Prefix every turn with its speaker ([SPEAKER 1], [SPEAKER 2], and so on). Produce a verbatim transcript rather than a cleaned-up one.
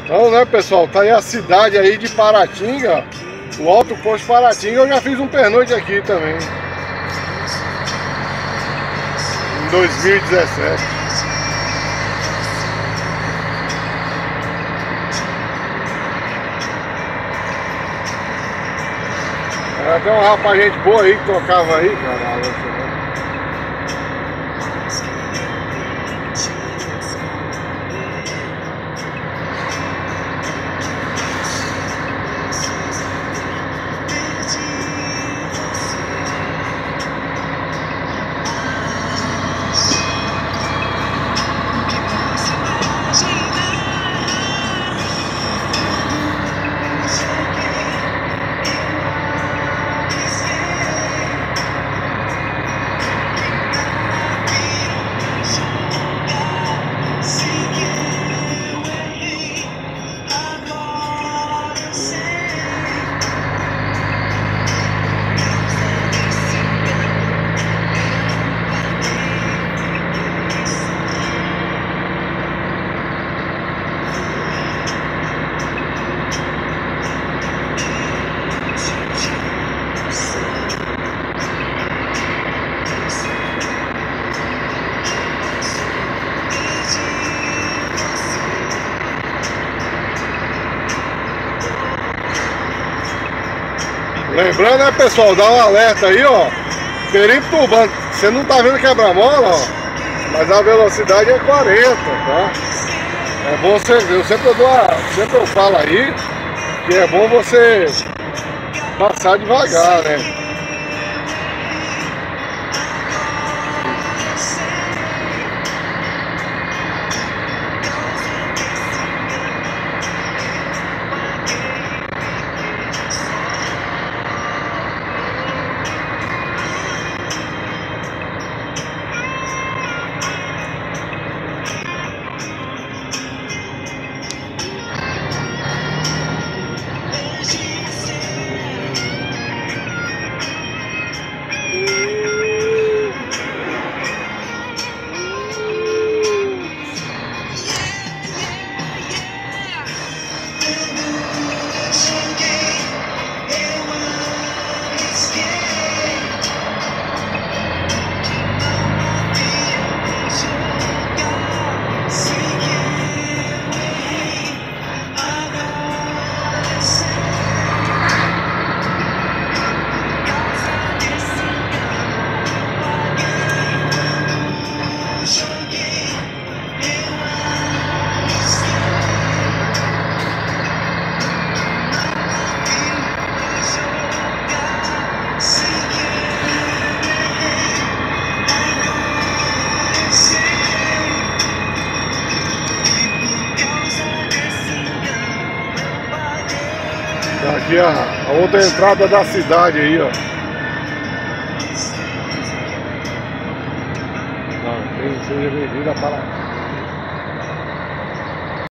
[SPEAKER 1] Então, né, pessoal, tá aí a cidade aí de Paratinga, o Alto Posto Paratinga. Eu já fiz um pernoite aqui também, em dois mil e dezessete. Era até um rapaz, gente boa aí, que tocava aí, cara. Lembrando, né, pessoal, dá um alerta aí, ó, perímetro urbano, você não tá vendo quebra-mola, ó, mas a velocidade é quarenta, tá? É bom você, eu sempre eu, dou a, sempre eu falo aí que é bom você passar devagar, né? Aqui a, a outra entrada da cidade aí, ó. Não, seja bem-vindo a Paratinga.